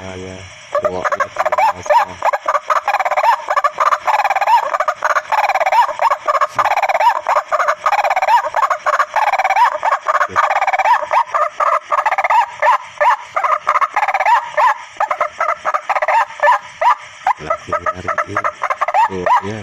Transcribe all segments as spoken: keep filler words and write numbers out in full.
makanya terowoknya belum basah. Lagi nyariin terowoknya.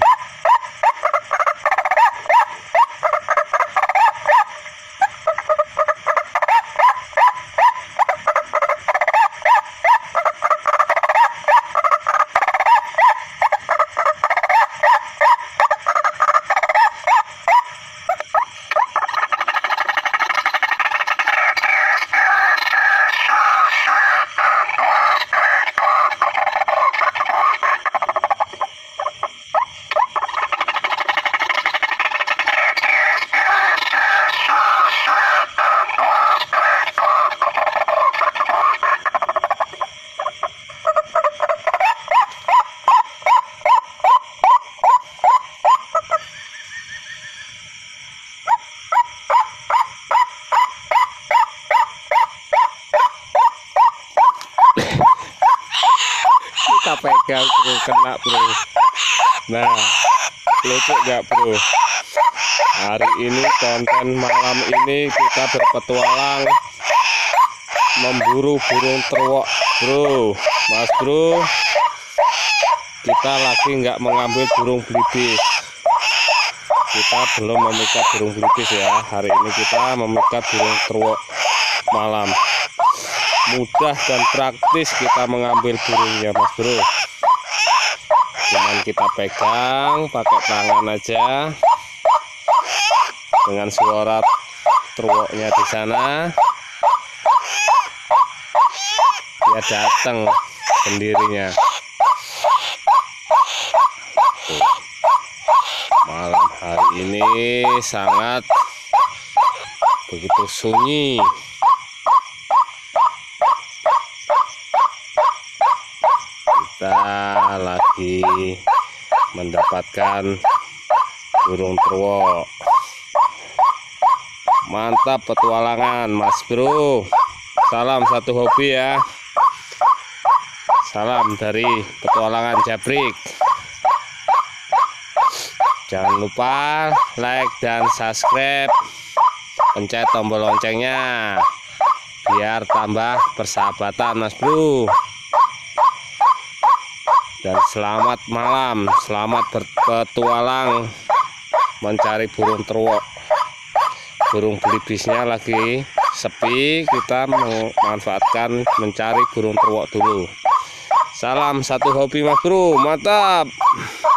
Kita pegang bro, kena bro. Nah, lucu gak bro? Hari ini konten malam ini kita berpetualang memburu burung terowok bro. Mas bro, kita lagi nggak mengambil burung belibis. Kita belum memikat burung belibis ya. Hari ini kita memikat burung terowok malam. Mudah dan praktis kita mengambil burungnya mas bro. Cuman kita pegang pakai tangan aja. Dengan suara terowoknya di sana, dia datang sendirinya. Tuh. Malam hari ini sangat begitu sunyi. Kita lagi mendapatkan burung terowok. Mantap petualangan mas bro. Salam satu hobi ya. Salam dari petualangan Jabrik. Jangan lupa like dan subscribe, pencet tombol loncengnya biar tambah persahabatan mas bro. Dan selamat malam, selamat berpetualang mencari burung terowok. Burung belibisnya lagi sepi, kita memanfaatkan mencari burung terowok dulu. Salam satu hobi mas bro, mantap.